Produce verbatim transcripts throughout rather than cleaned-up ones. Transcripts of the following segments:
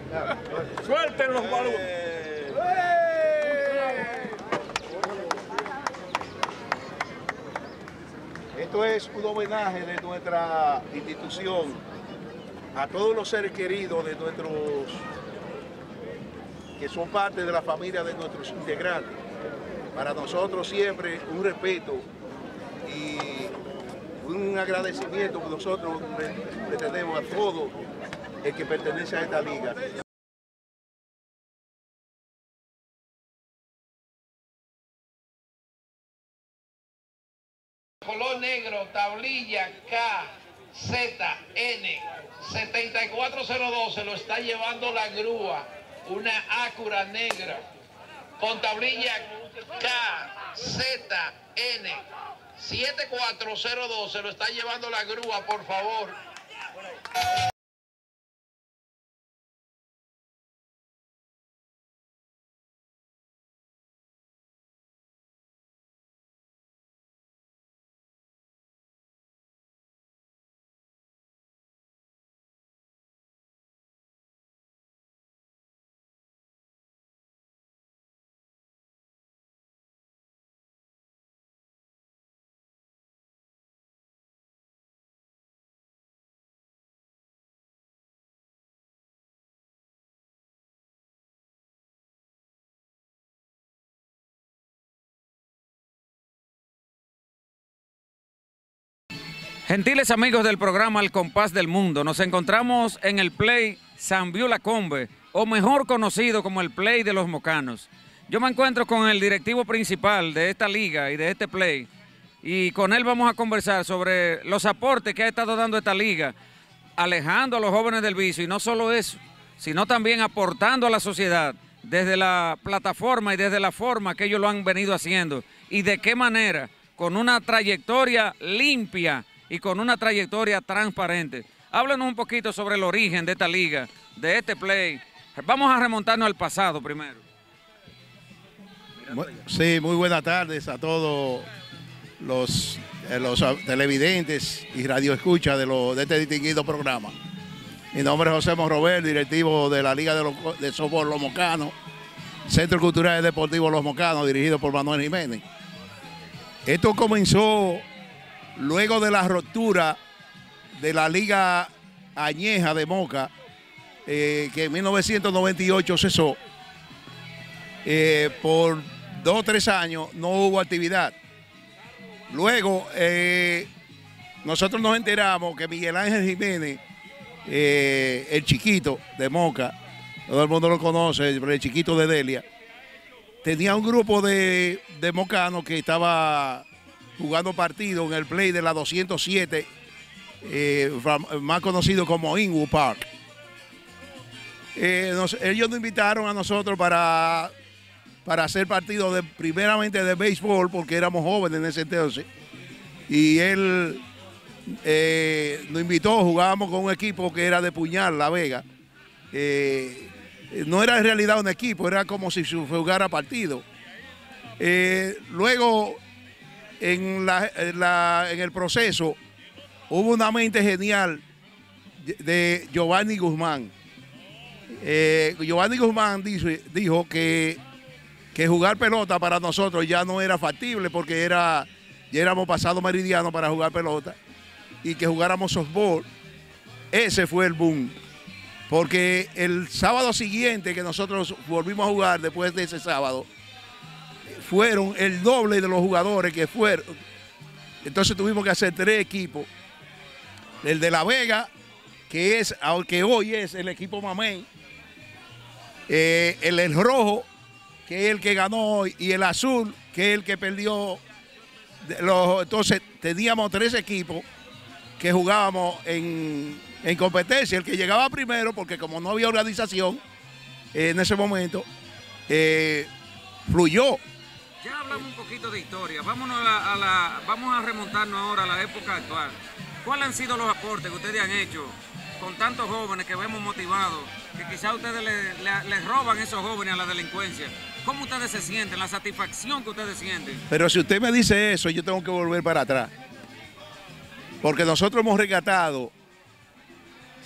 Suelten los balones. Esto es un homenaje de nuestra institución a todos los seres queridos de nuestros, que son parte de la familia de nuestros integrantes. Para nosotros siempre un respeto y un agradecimiento que nosotros le, le tenemos a todo el que pertenece a esta liga. Color negro, tablilla K Z N setenta y cuatro cero dos, se lo está llevando la grúa, una Acura negra con tablilla K Z N setenta y cuatro cero dos, se lo está llevando la grúa, por favor. Gentiles amigos del programa Al Compás del Mundo, nos encontramos en el Play San Violacombe, o mejor conocido como el Play de los Mocanos. Yo me encuentro con el directivo principal de esta liga y de este Play, y con él vamos a conversar sobre los aportes que ha estado dando esta liga, alejando a los jóvenes del vicio, y no solo eso, sino también aportando a la sociedad desde la plataforma y desde la forma que ellos lo han venido haciendo, y de qué manera, con una trayectoria limpia y con una trayectoria transparente. Háblenos un poquito sobre el origen de esta liga, de este Play. Vamos a remontarnos al pasado primero. Sí, muy buenas tardes a todos los, eh, los televidentes y radioescuchas de, lo, de este distinguido programa. Mi nombre es José Monrobel, directivo de la Liga de, los, de Softball Los Mocanos, Centro Cultural y Deportivo Los Mocanos, dirigido por Manuel Jiménez. Esto comenzó luego de la ruptura de la Liga Añeja de Moca, eh, que en mil novecientos noventa y ocho cesó. Eh, por dos o tres años no hubo actividad. Luego eh, nosotros nos enteramos que Miguel Ángel Jiménez, eh, el chiquito de Moca, todo el mundo lo conoce, el chiquito de Delia, tenía un grupo de, de mocanos que estaba jugando partidos en el Play de la doscientos siete, eh, más conocido como Inwood Park. Eh, nos, ellos nos invitaron a nosotros para, para hacer partidos de, primeramente de béisbol, porque éramos jóvenes en ese entonces, y él eh, nos invitó, jugábamos con un equipo que era de Puñal, La Vega. Eh, no era en realidad un equipo, era como si se jugara partido. Eh, luego, En, la, en, la, en el proceso hubo una mente genial de Giovanni Guzmán. Eh, Giovanni Guzmán dijo, dijo que, que jugar pelota para nosotros ya no era factible, porque era, ya éramos pasados meridianos para jugar pelota, y que jugáramos softball. Ese fue el boom, porque el sábado siguiente que nosotros volvimos a jugar, después de ese sábado, fueron el doble de los jugadores que fueron. Entonces tuvimos que hacer tres equipos. El de La Vega, que es, aunque hoy es el equipo Mamey. Eh, el, el rojo, que es el que ganó, y el azul, que es el que perdió. Los, entonces teníamos tres equipos que jugábamos en, en competencia. El que llegaba primero, porque como no había organización eh, en ese momento, eh, fluyó. Ya hablamos un poquito de historia, vámonos a la, a la, vamos a remontarnos ahora a la época actual. ¿Cuáles han sido los aportes que ustedes han hecho con tantos jóvenes que vemos motivados, que quizás ustedes les le, le roban a esos jóvenes a la delincuencia? ¿Cómo ustedes se sienten, la satisfacción que ustedes sienten? Pero si usted me dice eso, yo tengo que volver para atrás. Porque nosotros hemos rescatado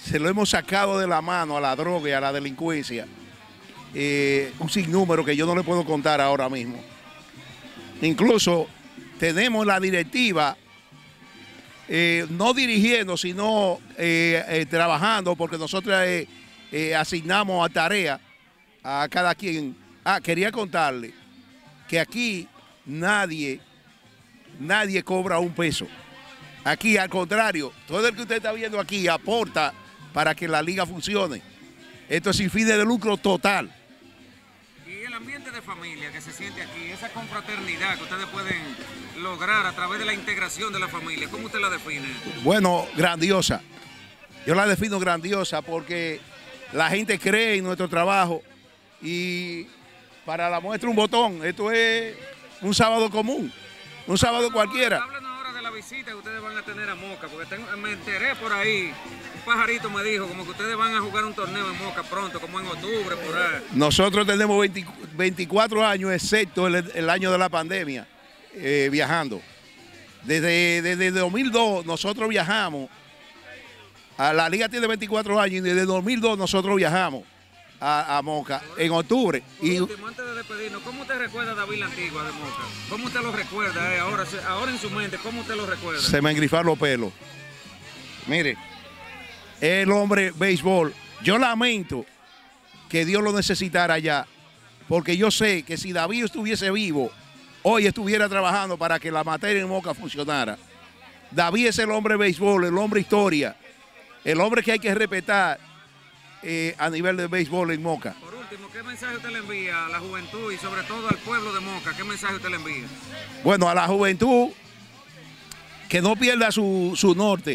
se lo hemos sacado de la mano a la droga y a la delincuencia. Eh, un sinnúmero que yo no le puedo contar ahora mismo. Incluso tenemos la directiva, eh, no dirigiendo, sino eh, eh, trabajando, porque nosotros eh, eh, asignamos a tarea a cada quien. Ah, quería contarle que aquí nadie, nadie cobra un peso. Aquí, al contrario, todo el que usted está viendo aquí aporta para que la liga funcione. Esto es sin fines de lucro total. Y el ambiente de familia que se siente aquí, esa confraternidad que ustedes pueden lograr a través de la integración de la familia, ¿cómo usted la define? Bueno, grandiosa. Yo la defino grandiosa porque la gente cree en nuestro trabajo y para la muestra un botón. Esto es un sábado común, un sábado cualquiera. Háblenos ahora de la visita que ustedes van a tener a Moca, porque tengo, me enteré por ahí, un pajarito me dijo como que ustedes van a jugar un torneo en Moca pronto, como en octubre, por ahí. Nosotros tenemos veinte, veinticuatro años, excepto el, el año de la pandemia, eh, viajando. Desde, desde dos mil dos nosotros viajamos, a la liga tiene veinticuatro años y desde dos mil dos nosotros viajamos a, a Moca en octubre. Por y último, antes de despedirnos, ¿cómo usted recuerda a David la Antigua de Moca? ¿Cómo usted lo recuerda eh? ahora, ahora en su mente? ¿Cómo usted lo recuerda? Se me engrifaron los pelos. Mire, el hombre béisbol, yo lamento que Dios lo necesitara allá, porque yo sé que si David estuviese vivo, hoy estuviera trabajando para que la materia en Moca funcionara. David es el hombre béisbol, el hombre historia, el hombre que hay que respetar eh, a nivel de béisbol en Moca. Por último, ¿qué mensaje usted le envía a la juventud y sobre todo al pueblo de Moca? ¿Qué mensaje usted le envía? Bueno, a la juventud, que no pierda su, su norte,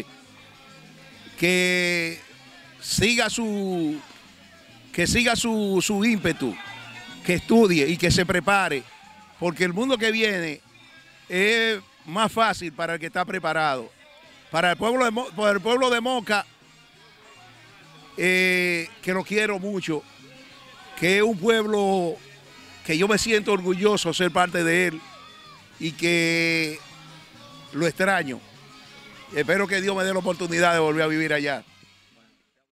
que siga su, que siga su, su ímpetu, que estudie y que se prepare, porque el mundo que viene es más fácil para el que está preparado. Para el pueblo de, Mo, para el pueblo de Moca, eh, que lo quiero mucho, que es un pueblo que yo me siento orgulloso de ser parte de él y que lo extraño. Espero que Dios me dé la oportunidad de volver a vivir allá.